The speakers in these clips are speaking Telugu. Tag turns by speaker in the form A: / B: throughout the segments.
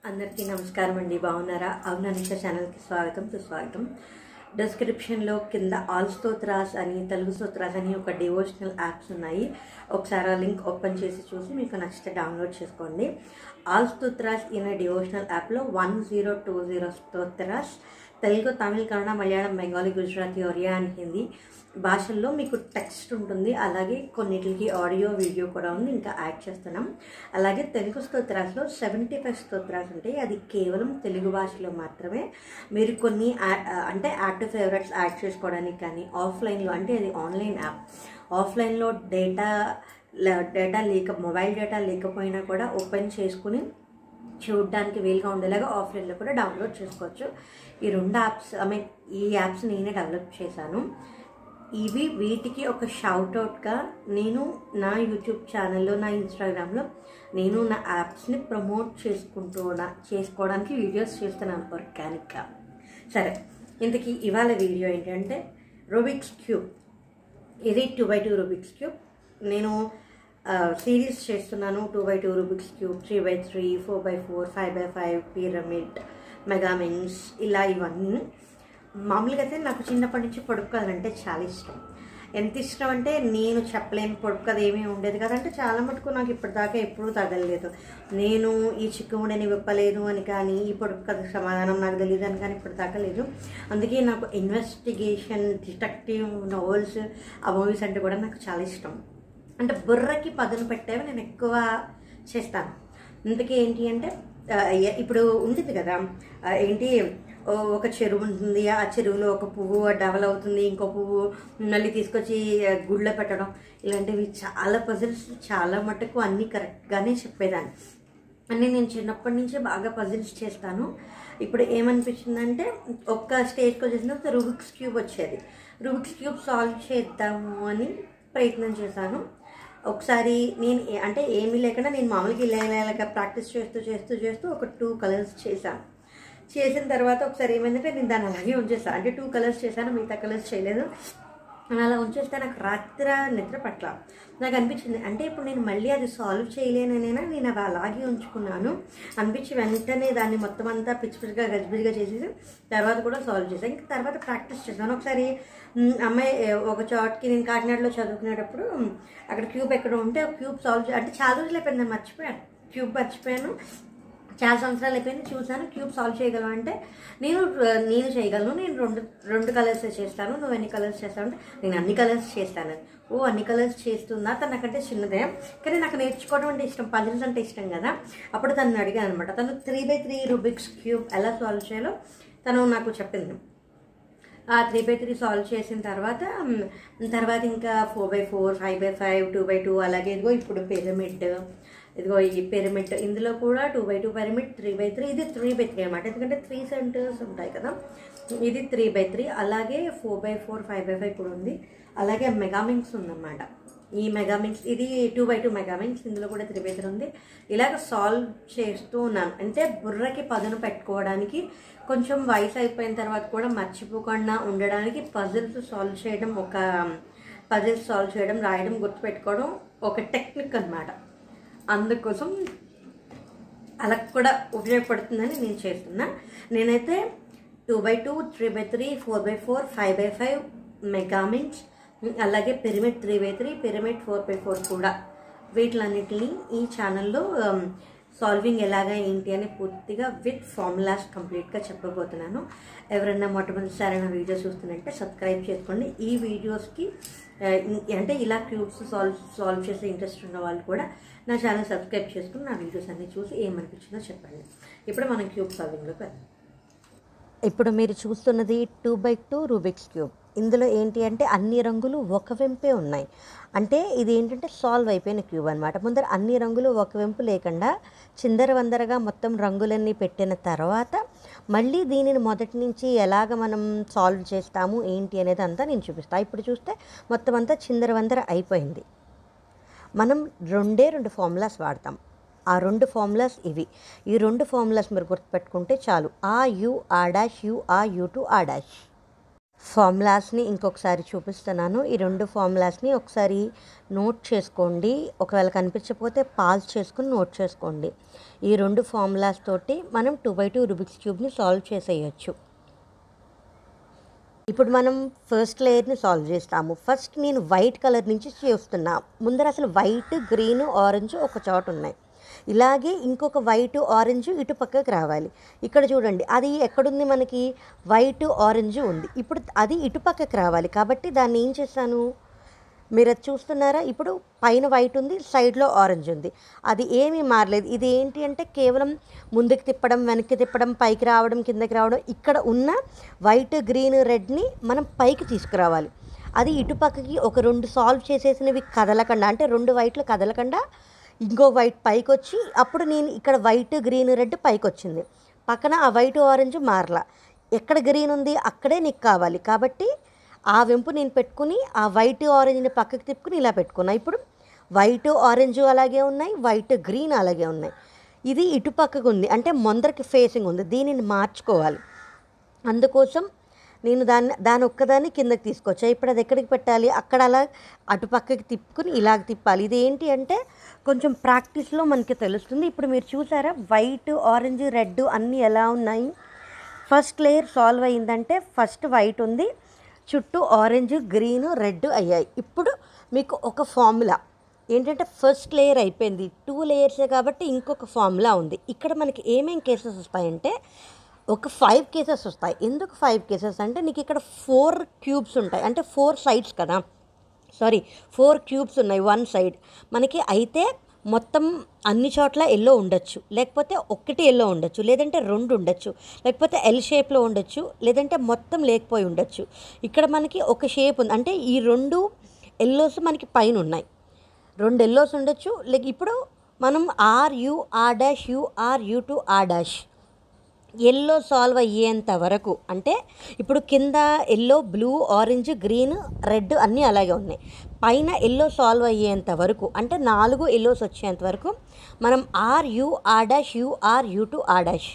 A: అందరికీ నమస్కారం అండి. బాగున్నారా? అవుననిష ఛానల్కి స్వాగతం సుస్వాగతం. డిస్క్రిప్షన్లో కింద ఆల్ స్తోత్రాస్ అని, తెలుగు స్తోత్రాస్ అని ఒక డివోషనల్ యాప్స్ ఉన్నాయి. ఒకసారి ఆ లింక్ ఓపెన్ చేసి చూసి మీకు నచ్చితే డౌన్లోడ్ చేసుకోండి. ఆల్ స్తోత్రాస్ ఇన్ డివోషనల్ యాప్లో 1020 స్తోత్రాస్ తెలుగు, తమిళ్, కన్నడ, మలయాళం, బెంగాలీ, గుజరాతీ, ఒరియా అండ్ హిందీ భాషల్లో మీకు టెక్స్ట్ ఉంటుంది. అలాగే కొన్నిటికి ఆడియో, వీడియో కూడా ఉంది, ఇంకా యాడ్ చేస్తున్నాం. అలాగే తెలుగు స్తోత్రాస్లో 75 స్తోత్రాస్ ఉంటాయి. అది కేవలం తెలుగు భాషలో మాత్రమే. మీరు కొన్ని అంటే యాక్టివ్ ఫేవరెట్స్ యాడ్ చేసుకోవడానికి కానీ, ఆఫ్లైన్లో అంటే అది ఆన్లైన్ యాప్, ఆఫ్లైన్లో మొబైల్ డేటా లేకపోయినా కూడా ఓపెన్ చేసుకుని చూడడానికి వీలుగా ఉండేలాగా ఆఫ్లైన్లో కూడా డౌన్లోడ్ చేసుకోవచ్చు. ఈ రెండు యాప్స్ ఈ యాప్స్ నేనే డెవలప్ చేశాను. వీటికి ఒక షౌట్అవుట్గా నేను నా యూట్యూబ్ ఛానల్లో, నా ఇన్స్టాగ్రామ్లో నేను నా యాప్స్ని ప్రమోట్ చేసుకోవడానికి వీడియోస్ చేస్తున్నాను ఆర్గానిక్గా. సరే, ఇంతకీ ఇవాళ వీడియో ఏంటంటే రూబిక్స్ క్యూబ్. ఇది 2x2 రూబిక్స్ క్యూబ్. నేను సిరీస్ చేస్తున్నాను. 2x2 Rubik's cube, 3x3, 4x4, 5x5, pyramid, మెగామిన్స్, ఇలా ఇవన్నీ. మామూలుగా అయితే నాకు చిన్నప్పటి నుంచి పొడుపు కథలు అంటే చాలా ఇష్టం. ఎంత ఇష్టం అంటే నేను చెప్పలేని పొడుపు కథ ఏమీ ఉండేది కదంటే చాలా మటుకు నాకు ఇప్పటిదాకా ఎప్పుడూ తగలలేదు. నేను ఈ చిక్కుముడిని విప్పలేదు అని కానీ, ఈ పొడుపు కథ సమాధానం నాకు తెలియదు అని కానీ ఇప్పటిదాకా లేదు. అందుకే నాకు ఇన్వెస్టిగేషన్, డిటెక్టివ్ నోవెల్స్, ఆ మూవీస్ అంటే కూడా నాకు చాలా ఇష్టం. అంటే బుర్రకి పదును పెట్టేవి నేను ఎక్కువ చేస్తాను. అందుకే ఏంటి అంటే ఇప్పుడు ఉంటుంది కదా, ఏంటి ఒక చెరువు ఉంటుంది, ఆ చెరువులో ఒక పువ్వు డెవలప్ అవుతుంది, ఇంకో పువ్వు మళ్ళీ తీసుకొచ్చి గుళ్ళో పెట్టడం, ఇలాంటివి చాలా పజిల్స్ చాలా మటుకు అన్నీ కరెక్ట్గానే చెప్పేదాన్ని. అన్నీ నేను చిన్నప్పటి నుంచే బాగా పజిల్స్ చేస్తాను. ఇప్పుడు ఏమనిపించిందంటే ఒక్క స్టేజ్కి వచ్చేసినప్పుడు రూబిక్స్ క్యూబ్ వచ్చేది. రూబిక్స్ క్యూబ్ సాల్వ్ చేద్దాము అని ప్రయత్నం చేశాను. ఒకసారి నేను అంటే ఏమీ లేకుండా నేను మామూలుగా ఇలా ప్రాక్టీస్ చేస్తూ ఒక 2 కలర్స్ చేశాను. చేసిన తర్వాత ఒకసారి ఏమైందంటే నేను దాన్ని అలాగే ఉంచేస్తాను. అంటే 2 కలర్స్ చేశాను, మిగతా కలర్స్ చేయలేదు. అని అలా ఉంచేస్తే నాకు రాత్రి నిద్ర పట్ల నాకు అనిపించింది, అంటే ఇప్పుడు నేను మళ్ళీ అది సాల్వ్ చేయలేనైనా నేను అవి అలాగే ఉంచుకున్నాను అనిపించి వెంటనే దాన్ని మొత్తం అంతా పిచ్చిగా గజిబిజిగా చేసేసి తర్వాత కూడా సాల్వ్ చేశాను. ఇంకా తర్వాత ప్రాక్టీస్ చేశాను. ఒకసారి అమ్మాయి ఒక చోట్కి, నేను కాకినాడలో చదువుకునేటప్పుడు అక్కడ క్యూబ్ ఎక్కడ ఉంటే ఆ క్యూబ్ సాల్వ్ అంటే చాలా రోజులు అయిపోయింది, మర్చిపోయాను. క్యూబ్ మర్చిపోయాను, చాలా సంవత్సరాలు అయిపోయింది. చూసాను క్యూబ్ సాల్వ్ చేయగలను అంటే నేను చేయగలను, నేను రెండు కలర్స్ చేస్తాను, నువ్వు ఎన్ని కలర్స్ చేస్తావు అంటే నేను అన్ని కలర్స్ చేస్తాను. అన్ని కలర్స్ చేస్తుందా? తను నాకంటే చిన్నదే, కానీ నాకు నేర్చుకోవడం అంటే ఇష్టం, పజిల్స్ అంటే ఇష్టం కదా. అప్పుడు తను అడిగాను అనమాట. తను 3x3 రూబిక్స్ క్యూబ్ ఎలా సాల్వ్ చేయాలో తను నాకు చెప్పింది. ఆ 3x3 సాల్వ్ చేసిన తర్వాత ఇంకా 4x4, 5x5, 2x2, అలాగే ఇదిగో ఇప్పుడు పిరమిడ్, ఇదిగో ఈ పిరమిడ్, ఇందులో కూడా 2x2 పిరమిడ్, 3x3, ఇది 3x3 అనమాట. ఎందుకంటే 3 సెంటర్స్ ఉంటాయి కదా, ఇది 3x3. అలాగే 4x4, 5x5 కూడా ఉంది. అలాగే మెగామింగ్స్ ఉందన్నమాట. ఈ మెగామింగ్స్, ఇది 2x2 మెగామింగ్స్, ఇందులో కూడా 3x3 ఉంది. ఇలాగ సాల్వ్ చేస్తూ ఉన్నాను. అంటే బుర్రకి పదును పెట్టుకోవడానికి, కొంచెం వయసు అయిపోయిన తర్వాత కూడా మర్చిపోకుండా ఉండడానికి పజిల్స్ సాల్వ్ చేయడం, రాయడం, గుర్తుపెట్టుకోవడం ఒక టెక్నిక్ అనమాట. అందుకోసం అలా కూడా ఉపయోగపడుతుందని నేను చేస్తున్నా. నేనైతే 2x2, 3x3, 4x4, 5x5 మెగామింగ్స్, అలాగే పిరమిడ్ 3x3, పిరమిడ్ 4x4 కూడా, వీటిలన్నిటిని ఈ ఛానల్లో సాల్వింగ్ ఎలాగా ఏంటి అని పూర్తిగా విత్ ఫార్ములాస్ కంప్లీట్గా చెప్పబోతున్నాను. ఎవరైనా మొట్టమొదటిసారి నా వీడియోస్ చూస్తున్నట్టే సబ్స్క్రైబ్ చేసుకోండి. ఈ వీడియోస్కి అంటే ఇలా క్యూబ్స్ సాల్వ్ చేసే ఇంట్రెస్ట్ ఉన్న వాళ్ళు కూడా నా ఛానల్ సబ్స్క్రైబ్ చేసుకుని నా వీడియోస్ అన్ని చూసి ఏమనిపించిందో చెప్పండి. ఇప్పుడు మనం క్యూబ్ సాల్వింగ్లోకి వెళ్దాం. ఇప్పుడు మీరు చూస్తున్నది 2x2 రూబిక్స్ క్యూబ్. ఇందులో ఏంటి అంటే అన్ని రంగులు ఒక వెంపే ఉన్నాయి. అంటే ఇది ఏంటంటే సాల్వ్ అయిపోయిన క్యూబ్ అనమాట. ముందర అన్ని రంగులు ఒక వెంపు లేకుండా చిందరవందరగా మొత్తం రంగులన్నీ పెట్టిన తర్వాత మళ్ళీ దీనిని మొదటి నుంచి ఎలాగ మనం సాల్వ్ చేస్తాము ఏంటి అనేది అంతా నేను చూపిస్తాను. ఇప్పుడు చూస్తే మొత్తం అంతా చిందరవందర అయిపోయింది. మనం 2 ఫార్ములాస్ వాడతాం. ఆ 2 ఫార్ములాస్ ఇవి. ఈ 2 ఫార్ములాస్ మీరు గుర్తుపెట్టుకుంటే చాలు. R U R dash, U R U two R dash. ఫార్ములాస్ని ఇంకొకసారి చూపిస్తున్నాను. ఈ 2 ఫార్ములాస్ని ఒకసారి నోట్ చేసుకోండి. ఒకవేళ కనిపించకపోతే పాజ్ చేసుకుని నోట్ చేసుకోండి. ఈ 2 ఫార్ములాస్ తోటి మనం 2x2 రూబిక్స్ క్యూబ్ని సాల్వ్ చేసేయచ్చు. ఇప్పుడు మనం ఫస్ట్ లేయర్ని సాల్వ్ చేస్తాము. ఫస్ట్ నేను వైట్ కలర్ నుంచి చేస్తున్నా. ముందర అసలు వైట్, గ్రీన్, ఆరెంజ్ ఒక చోట ఉన్నాయి. ఇలాగే ఇంకొక వైట్, ఆరెంజ్ ఇటు పక్కకి రావాలి. ఇక్కడ చూడండి, అది ఎక్కడుంది, మనకి వైట్, ఆరెంజ్ ఉంది. ఇప్పుడు అది ఇటు పక్కకి రావాలి. కాబట్టి దాన్ని ఏం చేశాను, మీరు అది చూస్తున్నారా, ఇప్పుడు పైన వైట్ ఉంది, సైడ్లో ఆరెంజ్ ఉంది. అది ఏమీ మారలేదు. ఇది ఏంటి అంటే కేవలం ముందుకు తిప్పడం, వెనక్కి తిప్పడం, పైకి రావడం, కిందకి రావడం. ఇక్కడ ఉన్న వైట్, గ్రీన్, రెడ్ని మనం పైకి తీసుకురావాలి. అది ఇటు పక్కకి ఒక 2 సాల్వ్ చేసేసినవి కదలకుండా, అంటే 2 వైట్లు కదలకుండా ఇంకో వైట్ పైకి వచ్చి, అప్పుడు నేను ఇక్కడ వైట్, గ్రీన్, రెడ్ పైకి వచ్చింది. పక్కన ఆ వైట్, ఆరెంజ్ మారలా. ఎక్కడ గ్రీన్ ఉంది అక్కడే నీకు కావాలి. కాబట్టి ఆ వెంపు నేను పెట్టుకుని ఆ వైట్, ఆరెంజ్ని పక్కకి తిప్పుకుని ఇలా పెట్టుకున్నా. ఇప్పుడు వైట్, ఆరెంజ్ అలాగే ఉన్నాయి, వైట్, గ్రీన్ అలాగే ఉన్నాయి. ఇది ఇటు పక్కకు ఉంది, అంటే ముందరికి ఫేసింగ్ ఉంది. దీనిని మార్చుకోవాలి. అందుకోసం నేను దాని ఒక్కదాన్ని కిందకి తీసుకొచ్చా. ఇప్పుడు అది ఎక్కడికి పెట్టాలి, అక్కడ అలా అటు పక్కకి తిప్పుకుని ఇలాగ తిప్పాలి. ఇది ఏంటి అంటే కొంచెం ప్రాక్టీస్లో మనకి తెలుస్తుంది. ఇప్పుడు మీరు చూసారా, వైట్, ఆరెంజ్, రెడ్ అన్నీ ఎలా ఉన్నాయి. ఫస్ట్ లేయర్ సాల్వ్ అయ్యిందంటే ఫస్ట్ వైట్ ఉంది, చుట్టూ ఆరెంజ్, గ్రీన్, రెడ్ అయ్యాయి. ఇప్పుడు మీకు ఒక ఫార్ములా ఏంటంటే ఫస్ట్ లేయర్ అయిపోయింది, 2 లేయర్సే కాబట్టి ఇంకొక ఫార్ములా ఉంది. ఇక్కడ మనకి ఏమేం కేసెస్ వస్తాయంటే ఒక 5 కేసెస్ వస్తాయి. ఎందుకు 5 కేసెస్ అంటే నీకు ఇక్కడ 4 క్యూబ్స్ ఉంటాయి, అంటే 4 సైడ్స్ కదా, 4 క్యూబ్స్ ఉన్నాయి 1 సైడ్ మనకి. అయితే మొత్తం అన్ని చోట్ల ఎల్లో ఉండొచ్చు, లేకపోతే ఒకటి ఎల్లో ఉండొచ్చు, లేదంటే 2 ఉండొచ్చు, లేకపోతే ఎల్ షేప్లో ఉండొచ్చు, లేదంటే మొత్తం లేకపోయి ఉండొచ్చు. ఇక్కడ మనకి ఒక షేప్ ఉంది, అంటే ఈ 2 ఎల్లోస్ మనకి పైన ఉన్నాయి, 2 ఎల్లోస్ ఉండొచ్చు. ఇప్పుడు మనం RU, R', UR, U2, R', yellow solve అయ్యేంత వరకు, అంటే ఇప్పుడు కింద yellow, blue, orange, green, red అన్నీ అలాగే ఉన్నాయి. పైన ఎల్లో సాల్వ్ అయ్యేంత వరకు, అంటే 4 ఎల్లోస్ వచ్చేంత వరకు మనం RU, R', UR, U2,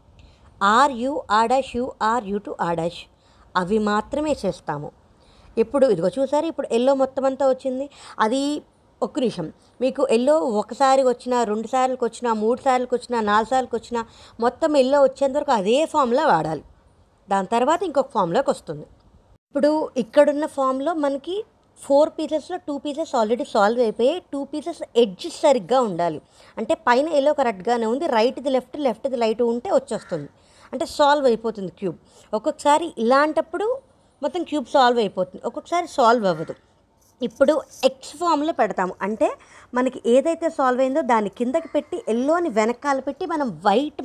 A: RU, R', UR, U2, అవి మాత్రమే చేస్తాము. ఇప్పుడు ఇదిగో చూసారు, ఇప్పుడు ఎల్లో మొత్తం అంతా వచ్చింది. అది ఒక్క నిమిషం, మీకు ఎల్లో ఒకసారి వచ్చినా, 2 సార్లకు వచ్చినా, 3 సార్లకు వచ్చినా, 4 సార్లకు వచ్చినా మొత్తం ఎల్లో వచ్చేంత వరకు అదే ఫామ్లో వాడాలి. దాని తర్వాత ఇంకొక ఫామ్లోకి వస్తుంది. ఇప్పుడు ఇక్కడున్న ఫామ్లో మనకి 4 పీసెస్లో 2 పీసెస్ ఆల్రెడీ సాల్వ్ అయిపోయాయి. 2 పీసెస్ ఎడ్జెస్ సరిగ్గా ఉండాలి, అంటే పైన ఎల్లో కరెక్ట్గానే ఉంది, రైట్ది లెఫ్ట్, లెఫ్ట్ది రైట్ ఉంటే వచ్చేస్తుంది, అంటే సాల్వ్ అయిపోతుంది క్యూబ్. ఒక్కొక్కసారి ఇలాంటప్పుడు మొత్తం క్యూబ్ సాల్వ్ అయిపోతుంది, ఒక్కొక్కసారి సాల్వ్ అవ్వదు. ఇప్పుడు ఎక్స్ ఫామ్లో పెడతాము, అంటే మనకి ఏదైతే సాల్వ్ అయిందో దాన్ని కిందకి పెట్టి ఎల్లోని వెనకాల పెట్టి మనం వైట్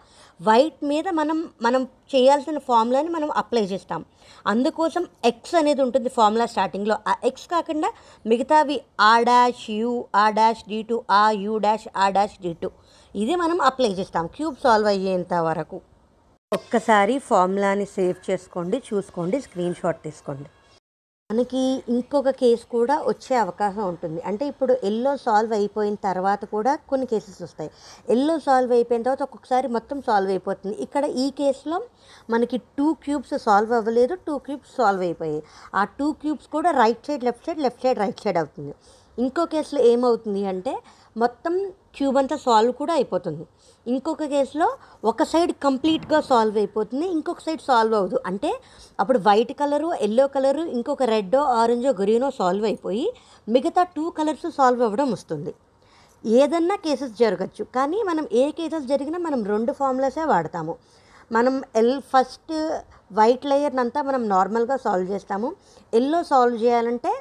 A: మీద మనం చేయాల్సిన ఫార్ములాని మనం అప్లై చేస్తాం. అందుకోసం ఎక్స్ అనేది ఉంటుంది ఫార్ములా స్టార్టింగ్లో. ఆ ఎక్స్ కాకుండా మిగతావి R', U, R', D2, U', R', ఇది మనం అప్లై చేస్తాం క్యూబ్ సాల్వ్ అయ్యేంత వరకు. ఒక్కసారి ఫార్ములాని సేవ్ చేసుకోండి, చూసుకోండి, స్క్రీన్ షాట్ తీసుకోండి. మనకి ఇంకొక కేసు కూడా వచ్చే అవకాశం ఉంటుంది, అంటే ఇప్పుడు ఎల్లో సాల్వ్ అయిపోయిన తర్వాత కూడా కొన్ని కేసెస్ వస్తాయి. ఎల్లో సాల్వ్ అయిపోయిన తర్వాత ఒక్కొక్కసారి మొత్తం సాల్వ్ అయిపోతుంది. ఇక్కడ ఈ కేసులో మనకి 2 క్యూబ్స్ సాల్వ్ అవ్వలేదు, 2 క్యూబ్స్ సాల్వ్ అయిపోయాయి. ఆ 2 క్యూబ్స్ కూడా right side, left side, left side, right side అవుతుంది. ఇంకో కేసులో ఏమవుతుంది అంటే మొత్తం క్యూబ్ అంతా సాల్వ్ కూడా అయిపోతుంది. ఇంకొక కేసులో ఒక సైడ్ కంప్లీట్గా సాల్వ్ అయిపోతుంది, ఇంకొక సైడ్ సాల్వ్ అవ్వదు. అంటే అప్పుడు వైట్ కలరు, ఎల్లో కలరు, ఇంకొక రెడ్డో, ఆరెంజో, గ్రీనో సాల్వ్ అయిపోయి మిగతా 2 కలర్స్ సాల్వ్ అవ్వడం వస్తుంది. ఏదన్నా కేసెస్ జరగచ్చు, కానీ మనం ఏ కేసెస్ జరిగినా మనం 2 ఫార్ములాసే వాడతాము. మనం ఫస్ట్ వైట్ లేయర్నంతా మనం నార్మల్గా సాల్వ్ చేస్తాము. ఎల్లో సాల్వ్ చేయాలంటే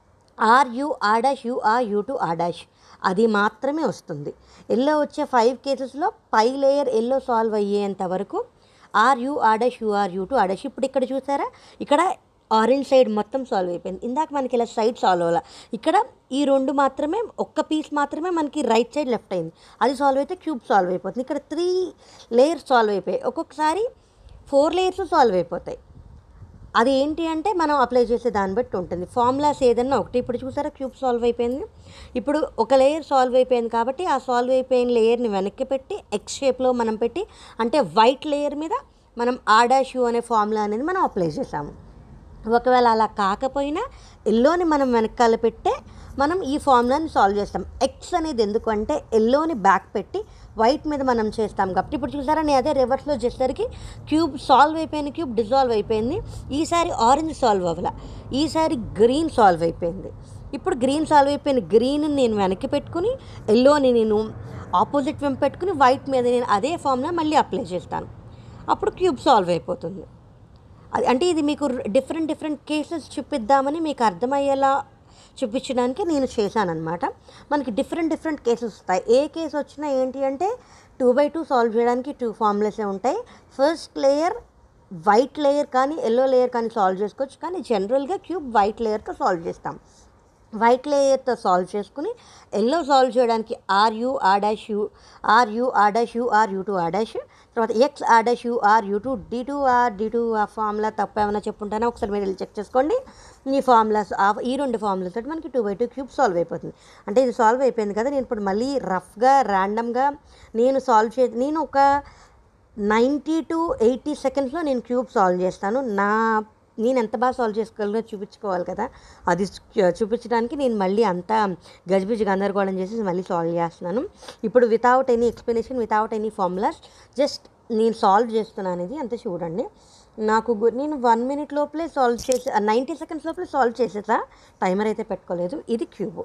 A: RU, R', UR, U2, అది మాత్రమే వస్తుంది. ఎల్లో వచ్చే 5 కేసెస్లో పై లేయర్ ఎల్లో సాల్వ్ అయ్యేంత వరకు RU, R', UR, U2, ఇప్పుడు ఇక్కడ చూసారా, ఇక్కడ ఆరెంజ్ సైడ్ మొత్తం సాల్వ్ అయిపోయింది. ఇందాక మనకి ఇలా సైడ్ సాల్వ్ అవ్వాలి. ఇక్కడ ఈ 2 మాత్రమే, ఒక్క పీస్ మాత్రమే మనకి రైట్ సైడ్ లెఫ్ట్ అయింది, అది సాల్వ్ అయితే క్యూబ్ సాల్వ్ అయిపోతుంది. ఇక్కడ 3 లేయర్స్ సాల్వ్ అయిపోయాయి, ఒక్కొక్కసారి 4 లేయర్స్ సాల్వ్ అయిపోతాయి. అది ఏంటి అంటే మనం అప్లై చేసే దాన్ని బట్టి ఉంటుంది. ఫార్ములాస్ ఏదన్నా ఒకటి. ఇప్పుడు చూసారా క్యూబ్ సాల్వ్ అయిపోయింది. ఇప్పుడు ఒక లేయర్ సాల్వ్ అయిపోయింది కాబట్టి ఆ సాల్వ్ అయిపోయిన లేయర్ని వెనక్కి పెట్టి ఎక్స్ షేప్లో మనం పెట్టి, అంటే వైట్ లేయర్ మీద మనం R', U అనే ఫార్ములా అనేది మనం అప్లై చేసాము. ఒకవేళ అలా కాకపోయినా ఎల్లోని మనం వెనకాల పెట్టే మనం ఈ ఫార్ములాని సాల్వ్ చేస్తాం. ఎక్స్ అనేది ఎందుకంటే ఎల్లోని బ్యాక్ పెట్టి వైట్ మీద మనం చేస్తాం కాబట్టి. ఇప్పుడు చూసారా నేను అదే రివర్స్లో చేసేసరికి క్యూబ్ సాల్వ్ అయిపోయింది, క్యూబ్ డిజాల్వ్ అయిపోయింది. ఈసారి ఆరెంజ్ సాల్వ్ అవ్వాల, ఈసారి గ్రీన్ సాల్వ్ అయిపోయింది. ఇప్పుడు గ్రీన్ సాల్వ్ అయిపోయిన గ్రీన్ నేను వెనక్కి పెట్టుకుని ఎల్లోని నేను ఆపోజిట్ వెంపు పెట్టుకుని వైట్ మీద నేను అదే ఫార్ములా మళ్ళీ అప్లై చేస్తాను. అప్పుడు క్యూబ్ సాల్వ్ అయిపోతుంది. అంటే ఇది మీకు డిఫరెంట్ కేసెస్ చూపిద్దామని మీకు అర్థమయ్యేలా చూపించడానికి నేను చేశానన్నమాట. మనకి డిఫరెంట్ కేసెస్ వస్తాయి. ఏ కేసు వచ్చినా ఏంటి అంటే 2/2 సాల్వ్ చేయడానికి 2 ఫార్ములాసే ఉంటాయి. ఫస్ట్ లేయర్ వైట్ లేయర్ కానీ ఎల్లో లేయర్ కానీ సాల్వ్ చేసుకోవచ్చు, కానీ జనరల్గా క్యూబ్ వైట్ లేయర్తో సాల్వ్ చేస్తాం. వైట్ లేయర్తో సాల్వ్ చేసుకుని ఎల్లో సాల్వ్ చేయడానికి RU R', RU R', RU2 R', తర్వాత XR', RU2 D2 ఆ ఫార్ములా తప్ప ఏమైనా చెప్పుంటానో ఒకసారి మీరు చెక్ చేసుకోండి. ఈ ఫార్ములాస్ ఈ 2 ఫార్ములాస్ తోటి మనకి 2/2 క్యూబ్ సాల్వ్ అయిపోతుంది. అంటే ఇది సాల్వ్ అయిపోయింది కదా, నేను ఇప్పుడు మళ్ళీ రఫ్గా ర్యాండమ్గా నేను ఒక 90 to 80 సెకండ్స్లో నేను క్యూబ్ సాల్వ్ చేస్తాను. నేను ఎంత బాగా సాల్వ్ చేసుకోగలనో చూపించుకోవాలి కదా, అది చూపించడానికి నేను మళ్ళీ అంతా గజిబిజి గందరగోళం చేసి మళ్ళీ సాల్వ్ చేస్తున్నాను. ఇప్పుడు without any explanation, without any formulas, just నేను సాల్వ్ చేస్తున్నాను. ఇది అంతే చూడండి. నేను 1 minute లోపలే సాల్వ్ చేసి 90 seconds లోపలే సాల్వ్ చేసేసా, టైమర్ అయితే పెట్టుకోలేదు. ఇది క్యూబ్.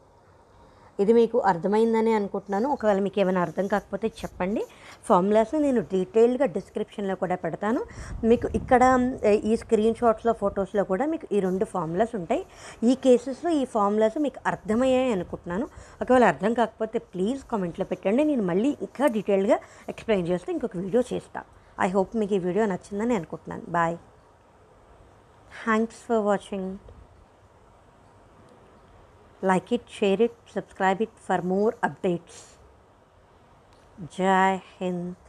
A: ఇది మీకు అర్థమైందని అనుకుంటున్నాను. ఒకవేళ మీకు ఏమైనా అర్థం కాకపోతే చెప్పండి. ఫార్ములాస్ నేను డీటెయిల్డ్గా డిస్క్రిప్షన్లో కూడా పెడతాను. మీకు ఇక్కడ ఈ స్క్రీన్ షాట్స్లో ఫొటోస్లో కూడా మీకు ఈ 2 ఫార్ములాస్ ఉంటాయి. ఈ కేసెస్లో ఈ ఫార్ములాస్ మీకు అర్థమయ్యాయి అనుకుంటున్నాను. ఒకవేళ అర్థం కాకపోతే ప్లీజ్ కామెంట్లో పెట్టండి, నేను మళ్ళీ ఇంకా డీటెయిల్డ్గా ఎక్స్ప్లెయిన్ చేస్తూ ఇంకొక వీడియో చేస్తాను. ఐ హోప్ మీకు ఈ వీడియో నచ్చిందని అనుకుంటున్నాను. Bye, thanks for watching. Like it, share it, subscribe it for more updates. Jai Hind.